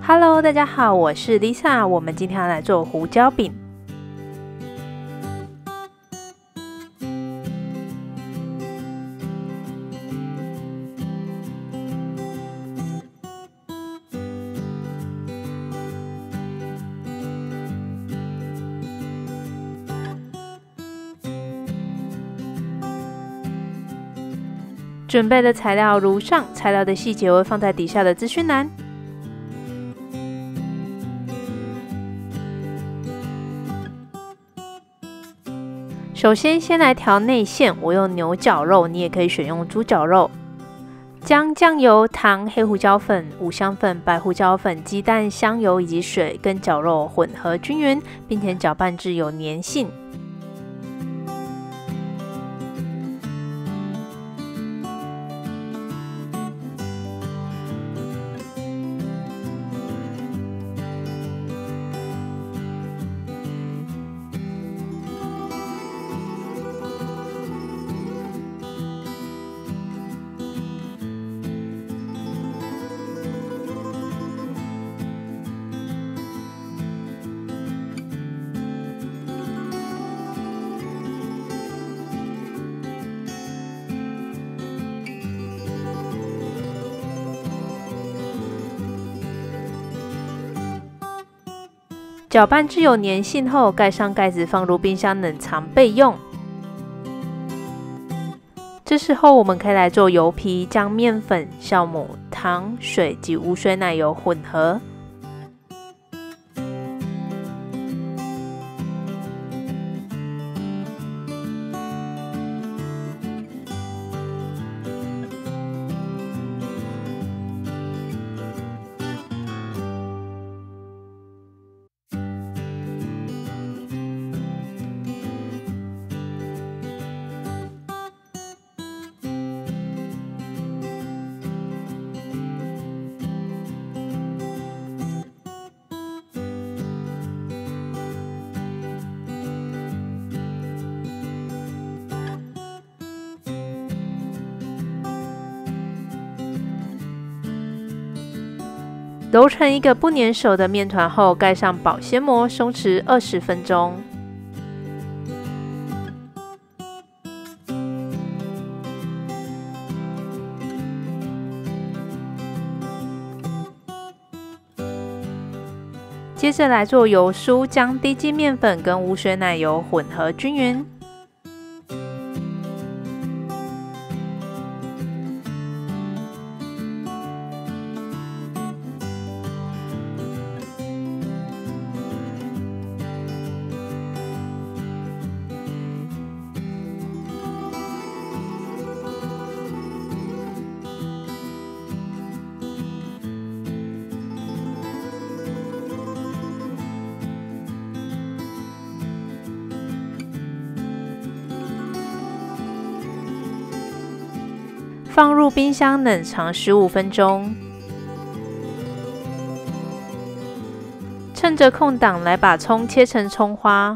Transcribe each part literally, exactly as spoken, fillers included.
Hello， 大家好，我是 Lisa， 我们今天要来做胡椒饼。准备的材料如上，材料的细节我会放在底下的资讯栏。首先，先来调内馅，我用牛绞肉，你也可以选用猪绞肉。将酱油、糖、黑胡椒粉、五香粉、白胡椒粉、鸡蛋、香油以及水跟绞肉混合均匀，并且搅拌至有粘性。搅拌至有粘性后，盖上盖子，放入冰箱冷藏备用。这时候我们可以来做油皮，将面粉、酵母、糖、水及无水奶油混合。揉成一个不粘手的面团后，盖上保鲜膜，松弛二十分钟。接着来做油酥，将低筋面粉跟无水奶油混合均匀。放入冰箱冷藏十五分钟。趁着空档来把葱切成葱花。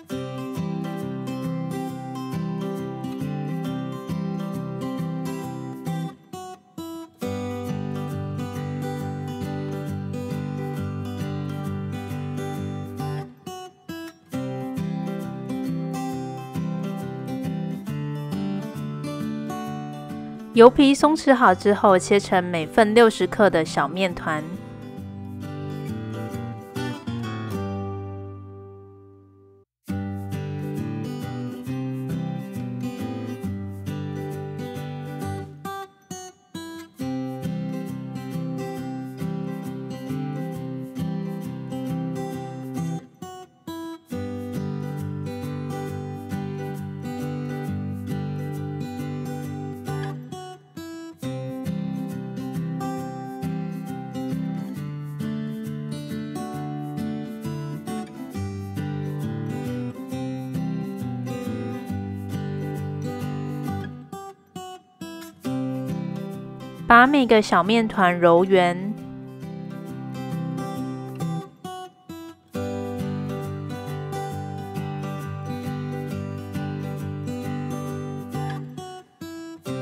油皮松弛好之后，切成每份六十克的小面团。把每个小面团揉圆。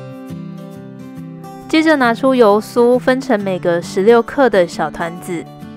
接着拿出油酥，分成每个十六克的小团子。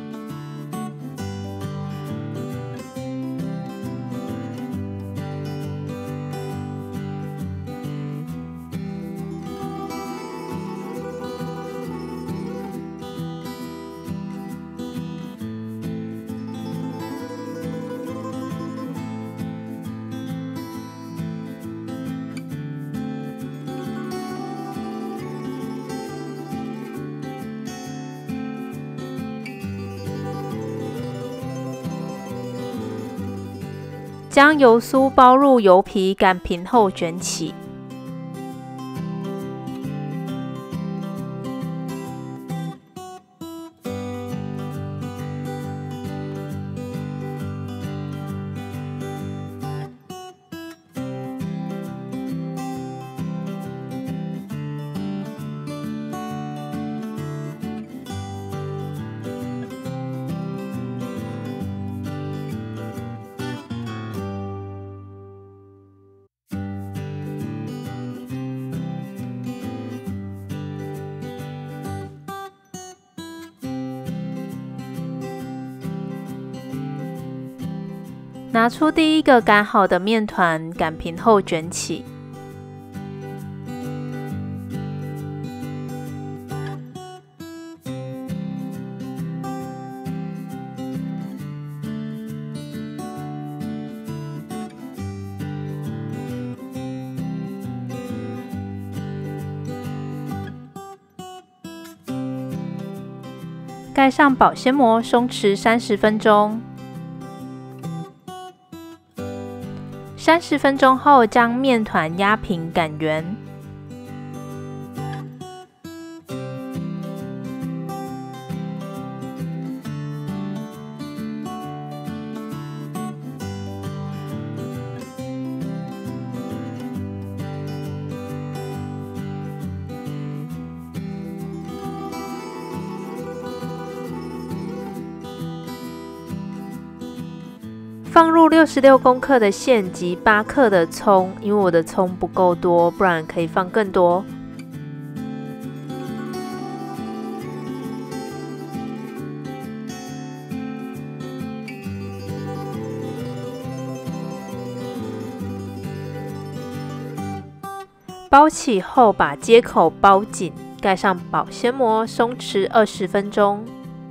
将油酥包入油皮，擀平后卷起。拿出第一个擀好的面团，擀平后卷起。盖上保鲜膜，松弛三十分钟。三十分钟后，将面团压平擀圆。放入六十六公克的馅及八克的葱，因为我的葱不够多，不然可以放更多。包起后，把接口包紧，盖上保鲜膜，松弛二十分钟。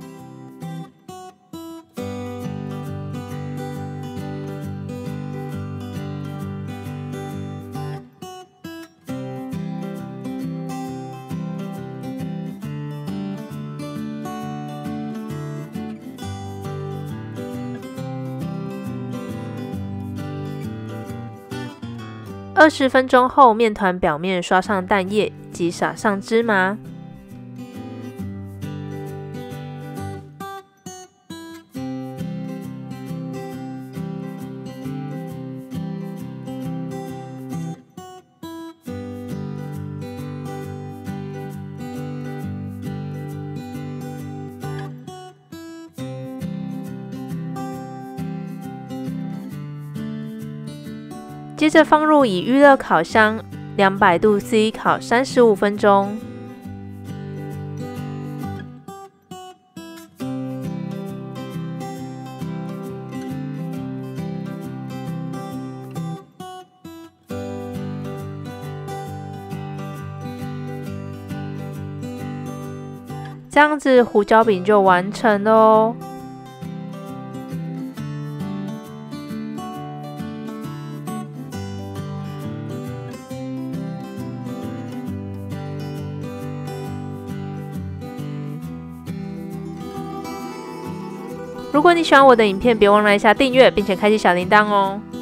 二十分钟后，面团表面刷上蛋液及撒上芝麻。接着放入已预热烤箱，两百度 C 烤三十五分钟。这样子胡椒饼就完成了哦。如果你喜欢我的影片，别忘了按下订阅，并且开启小铃铛哦。